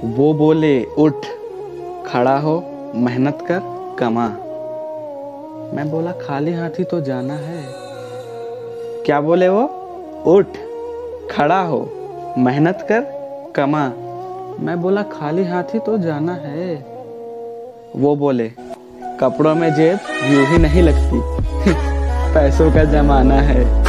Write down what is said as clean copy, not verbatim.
वो बोले उठ, खड़ा हो, मेहनत कर, कमा। मैं बोला खाली हाथ ही तो जाना है। क्या बोले वो? उठ, खड़ा हो, मेहनत कर, कमा। मैं बोला खाली हाथ ही तो जाना है। वो बोले कपड़ों में जेब यूं ही नहीं लगती पैसों का जमाना है।